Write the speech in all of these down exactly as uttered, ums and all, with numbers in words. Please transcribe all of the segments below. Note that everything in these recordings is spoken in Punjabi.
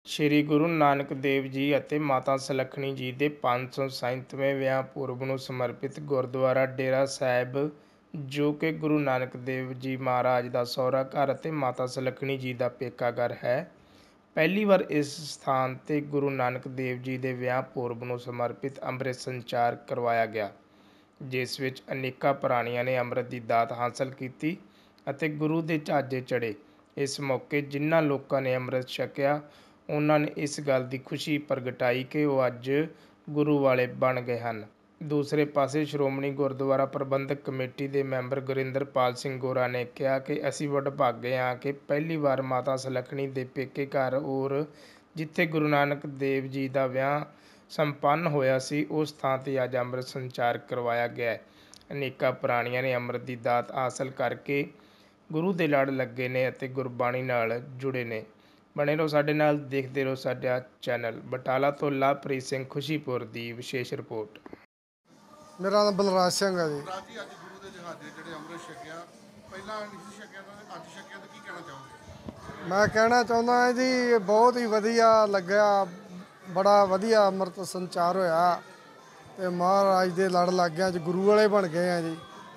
ਸ਼੍ਰੀ ਗੁਰੂ ਨਾਨਕ ਦੇਵ ਜੀ ਅਤੇ ਮਾਤਾ ਸੁਲੱਖਣੀ ਜੀ ਦੇ ਪੰਜ ਸੌ ਸੈਂਤਵੇਂ ਵਿਆਹ ਪੁਰਬ ਨੂੰ ਸਮਰਪਿਤ ਗੁਰਦੁਆਰਾ ਡੇਰਾ ਸਾਹਿਬ, ਜੋ ਕਿ ਗੁਰੂ ਨਾਨਕ ਦੇਵ ਜੀ ਮਹਾਰਾਜ ਦਾ ਸਹੁਰਾ ਘਰ ਅਤੇ ਮਾਤਾ ਸੁਲੱਖਣੀ ਜੀ ਦਾ ਪੇਕਾ ਘਰ ਹੈ, ਪਹਿਲੀ ਵਾਰ ਇਸ ਸਥਾਨ 'ਤੇ ਗੁਰੂ ਨਾਨਕ ਦੇਵ ਜੀ ਦੇ ਵਿਆਹ ਪੁਰਬ ਨੂੰ ਸਮਰਪਿਤ ਅੰਮ੍ਰਿਤ ਸੰਚਾਰ ਕਰਵਾਇਆ ਗਿਆ, ਜਿਸ ਵਿੱਚ ਅਨੇਕਾਂ ਪ੍ਰਾਣੀਆਂ ਨੇ ਅੰਮ੍ਰਿਤ ਦੀ ਦਾਤ ਹਾਸਲ ਕੀਤੀ ਅਤੇ ਗੁਰੂ ਦੇ ਜਹਾਜ਼ੇ ਚੜ੍ਹੇ। ਇਸ ਮੌਕੇ ਜਿਨ੍ਹਾਂ ਲੋਕਾਂ ਨੇ ਅੰਮ੍ਰਿਤ ਛਕਿਆ, ਉਹਨਾਂ ਨੇ ਇਸ ਗੱਲ ਦੀ ਖੁਸ਼ੀ ਪ੍ਰਗਟਾਈ ਕਿ ਉਹ ਅੱਜ ਗੁਰੂ ਵਾਲੇ ਬਣ ਗਏ ਹਨ। ਦੂਸਰੇ ਪਾਸੇ ਸ਼੍ਰੋਮਣੀ ਗੁਰਦੁਆਰਾ ਪ੍ਰਬੰਧਕ ਕਮੇਟੀ ਦੇ ਮੈਂਬਰ ਗੁਰਿੰਦਰਪਾਲ ਸਿੰਘ ਗੋਰਾ ਨੇ ਕਿਹਾ ਕਿ ਅਸੀਂ ਵਡਭਾਗੇ ਹਾਂ ਕਿ ਪਹਿਲੀ ਵਾਰ ਮਾਤਾ ਸੁਲੱਖਣੀ ਦੇ ਪੇਕੇ ਘਰ ਔਰ ਜਿੱਥੇ ਗੁਰੂ ਨਾਨਕ ਦੇਵ ਜੀ ਦਾ ਵਿਆਹ ਸੰਪੰਨ ਹੋਇਆ ਸੀ, ਉਸ ਥਾਂ 'ਤੇ ਅੱਜ ਅੰਮ੍ਰਿਤ ਸੰਚਾਰ ਕਰਵਾਇਆ ਗਿਆ ਹੈ। ਅਨੇਕਾਂ ਪ੍ਰਾਣੀਆਂ ਨੇ ਅੰਮ੍ਰਿਤ ਦੀ ਦਾਤ ਹਾਸਲ ਕਰਕੇ ਗੁਰੂ ਦੇ ਲੜ ਲੱਗੇ ਨੇ ਅਤੇ ਗੁਰਬਾਣੀ ਨਾਲ ਜੁੜੇ ਨੇ। ਬਣੇ ਰਹੋ ਸਾਡੇ ਨਾਲ, ਦੇਖਦੇ ਰਹੋ ਸਾਡਾ ਚੈਨਲ। ਬਟਾਲਾ ਤੋਂ ਲਵਪ੍ਰੀਤ ਸਿੰਘ ਖੁਸ਼ੀਪੁਰ ਦੀ ਵਿਸ਼ੇਸ਼ ਰਿਪੋਰਟ। ਮੇਰਾ ਨਾਮ ਬਲਰਾਜ ਸਿੰਘ ਹੈ ਜੀ। ਬਲਰਾਜ ਜੀ, ਅੱਜ ਗੁਰੂ ਦੇ ਜਹਾਜ਼ੇ ਜਿਹੜੇ ਅੰਮ੍ਰਿਤ ਛਕਿਆ, ਪਹਿਲਾਂ ਨਹੀਂ ਸੀ ਛਕਿਆ ਤਾਂ ਅੱਜ ਛਕਿਆ, ਤਾਂ ਕੀ ਕਹਿਣਾ ਚਾਹੋਗੇ? ਮੈਂ ਕਹਿਣਾ ਚਾਹੁੰਦਾ ਹਾਂ ਜੀ, ਬਹੁਤ ਹੀ ਵਧੀਆ ਲੱਗਿਆ, ਬੜਾ ਵਧੀਆ ਅੰਮ੍ਰਿਤ ਸੰਚਾਰ ਹੋਇਆ ਤੇ ਮਹਾਰਾਜ ਦੇ ਲੜ ਲੱਗ ਗਿਆ, ਅੱਜ ਗੁਰੂ ਵਾਲੇ ਬਣ ਗਏ ਆ ਜੀ।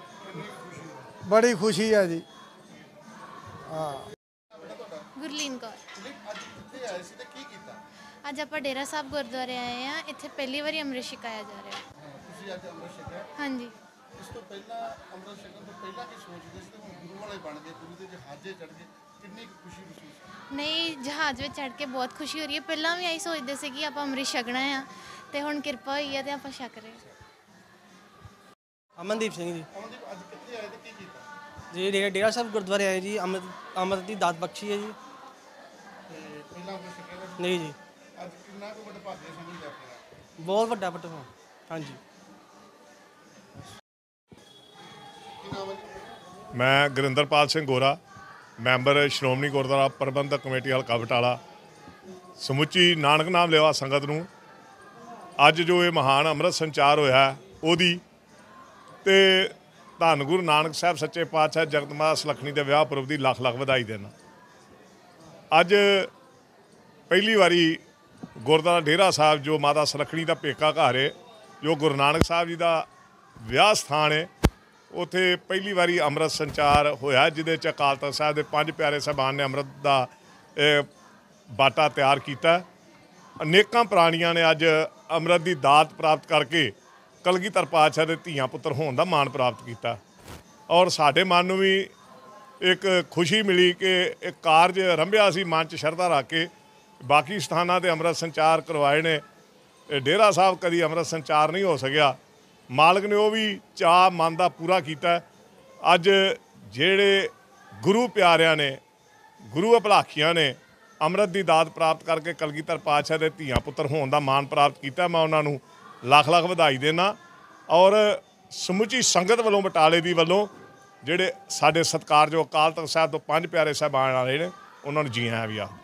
ਬੜੀ ਖੁਸ਼ੀ ਹੈ ਜੀ। ਹਾਂ, ਗੁਰਲੀਨ ਕੌਰ। ਅੱਜ ਕਿੱਥੇ ਆਏ ਸੀ ਤੇ ਕੀ ਕੀਤਾ? ਅੱਜ ਆਪਾਂ ਡੇਰਾ ਸਾਹਿਬ ਗੁਰਦੁਆਰੇ ਆਏ ਆ। ਇੱਥੇ ਪਹਿਲੀ ਵਾਰੀ ਅੰਮ੍ਰਿਤ ਛਕਾਇਆ ਜਾ ਰਿਹਾ। ਤੁਸੀਂ ਅੱਜ ਅੰਮ੍ਰਿਤ ਛਕਿਆ? ਹਾਂਜੀ। ਇਸ ਤੋਂ ਪਹਿਲਾਂ ਅੰਮ੍ਰਿਤ ਛਕਣ ਤੋਂ ਪਹਿਲਾਂ ਕੀ ਸੋਚਦੇ ਸੀ ਤੇ ਹੁਣ ਗੁਰੂ ਵਾਲੇ ਬਣ ਗਏ, ਗੁਰੂ ਦੇ ਜਹਾਜ਼ੇ ਚੜ੍ਹ ਗਏ, ਕਿੰਨੀ ਕੁ ਖੁਸ਼ੀ ਮਹਿਸੂਸ? ਨਹੀਂ, ਜਹਾਜ਼ ਵਿੱਚ ਚੜ੍ਹ ਕੇ ਬਹੁਤ ਖੁਸ਼ੀ ਹੋ ਰਹੀ ਹੈ। ਪਹਿਲਾਂ ਵੀ ਆਈ ਸੋਚਦੇ ਸੀ ਕਿ ਆਪਾਂ ਅੰਮ੍ਰਿਤ ਛਕਣਾ ਆ ਤੇ ਹੁਣ ਕਿਰਪਾ ਹੋਈ ਹੈ ਤੇ ਆਪਾਂ ਛਕ ਰਹੇ ਹਾਂ। ਅਮਨਦੀਪ ਸਿੰਘ ਜੀ। ਅਮਨਦੀਪ, ਅੱਜ ਕਿੱਥੇ ਆਏ ਤੇ ਕੀ ਕੀਤਾ? ਜੀ ਡੇ- ਡੇਰਾ ਸਾਹਿਬ ਗੁਰਦੁਆਰੇ ਆਏ ਜੀ। ਅੰਮ੍ਰਿਤ ਅੰਮ੍ਰਿਤ ਦੀ ਦਾਤ ਬਖਸ਼ੀ ਹੈ ਜੀ। ਤੇ ਪਹਿਲਾਂ ਅੰਮ੍ਰਿਤ ਛਕਿਆ ਤਾਂ ਨਹੀਂ ਜੀ, ਅੱਜ ਕਿੰਨਾ ਕੁ ਵਡਭਾਗੇ ਸਮਝਦੇ ਆਪਣਾ? ਬਹੁਤ ਵੱਡਾ ਪਟਵਾ। ਹਾਂਜੀ। ਕੀ ਨਾਮ ਹੈ ਜੀ? ਮੈਂ ਗੁਰਿੰਦਰਪਾਲ ਸਿੰਘ ਗੋਰਾ, ਮੈਂਬਰ ਸ਼੍ਰੋਮਣੀ ਗੁਰਦੁਆਰਾ ਪ੍ਰਬੰਧਕ ਕਮੇਟੀ ਹਲਕਾ ਬਟਾਲਾ। ਸਮੁੱਚੀ ਨਾਨਕ ਨਾਮ ਲੇਵਾ ਸੰਗਤ ਨੂੰ ਅੱਜ ਜੋ ਇਹ ਮਹਾਨ ਅੰਮ੍ਰਿਤ ਸੰਚਾਰ ਹੋਇਆ, ਉਹਦੀ ਤੇ ਧੰਨ ਗੁਰੂ ਨਾਨਕ ਸਾਹਿਬ ਸੱਚੇ ਪਾਤਸ਼ਾਹ ਜਗਤ ਮਾਤਾ ਸੁਲੱਖਣੀ ਦੇ ਵਿਆਹ ਪੁਰਬ ਦੀ ਲੱਖ ਲੱਖ ਵਧਾਈ ਦੇਣਾ। ਅੱਜ ਪਹਿਲੀ ਵਾਰੀ ਗੁਰਦੁਆਰਾ ਡੇਰਾ ਸਾਹਿਬ, ਜੋ ਮਾਤਾ ਸੁਲੱਖਣੀ ਦਾ ਪੇਕਾ ਘਰ ਹੈ, ਜੋ ਗੁਰੂ ਨਾਨਕ ਸਾਹਿਬ ਜੀ ਦਾ ਵਿਆਹ ਸਥਾਨ ਹੈ, ਉੱਥੇ ਪਹਿਲੀ ਵਾਰੀ ਅੰਮ੍ਰਿਤ ਸੰਚਾਰ ਹੋਇਆ, ਜਿਹਦੇ 'ਚ ਅਕਾਲ ਤਖ਼ਤ ਸਾਹਿਬ ਦੇ ਪੰਜ ਪਿਆਰੇ ਸਾਹਿਬਾਨ ਨੇ ਅੰਮ੍ਰਿਤ ਦਾ ਬਾਟਾ ਤਿਆਰ ਕੀਤਾ। ਅਨੇਕਾਂ ਪ੍ਰਾਣੀਆਂ ਨੇ ਅੱਜ ਅੰਮ੍ਰਿਤ ਦੀ ਦਾਤ ਪ੍ਰਾਪਤ ਕਰਕੇ ਕਲਗੀਧਰ ਪਾਤਸ਼ਾਹ ਦੇ ਧੀਆਂ ਪੁੱਤਰ ਹੋਣ ਦਾ ਮਾਣ ਪ੍ਰਾਪਤ ਕੀਤਾ। ਔਰ ਸਾਡੇ ਮਨ ਨੂੰ ਵੀ ਇੱਕ ਖੁਸ਼ੀ ਮਿਲੀ ਕਿ ਇੱਕ ਕਾਰਜ ਰੰਭਿਆ ਸੀ ਮਨ 'ਚ ਸ਼ਰਧਾ ਰੱਖ ਕੇ। ਬਾਕੀ ਸਥਾਨਾਂ 'ਤੇ ਅੰਮ੍ਰਿਤ ਸੰਚਾਰ ਕਰਵਾਏ ਨੇ, ਡੇਰਾ ਸਾਹਿਬ ਕਦੀ ਅੰਮ੍ਰਿਤ ਸੰਚਾਰ ਨਹੀਂ ਹੋ ਸਕਿਆ। ਮਾਲਕ ਨੇ ਉਹ ਵੀ ਚਾਅ ਮਨ ਦਾ ਪੂਰਾ ਕੀਤਾ। ਅੱਜ ਜਿਹੜੇ ਗੁਰੂ ਪਿਆਰਿਆਂ ਨੇ, ਗੁਰੂ ਅਭਲਾਖੀਆਂ ਨੇ ਅੰਮ੍ਰਿਤ ਦੀ ਦਾਤ ਪ੍ਰਾਪਤ ਕਰਕੇ ਕਲਗੀਧਰ ਪਾਤਸ਼ਾਹ ਦੇ ਧੀਆਂ ਪੁੱਤਰ ਹੋਣ ਦਾ ਮਾਣ ਪ੍ਰਾਪਤ ਕੀਤਾ, ਮੈਂ ਉਹਨਾਂ ਨੂੰ ਲੱਖ ਲੱਖ ਵਧਾਈ ਦੇਣਾ। ਔਰ ਸਮੁੱਚੀ ਸੰਗਤ ਵੱਲੋਂ, ਬਟਾਲੇ ਦੀ ਵੱਲੋਂ, ਜਿਹੜੇ ਸਾਡੇ ਸਤਿਕਾਰਯੋਗ ਅਕਾਲ ਤਖ਼ਤ ਸਾਹਿਬ ਤੋਂ ਪੰਜ ਪਿਆਰੇ ਸਾਹਿਬਾਨ ਆਏ ਨੇ, ਉਹਨਾਂ ਨੂੰ ਜੀ ਆਇਆਂ ਵੀ ਆ।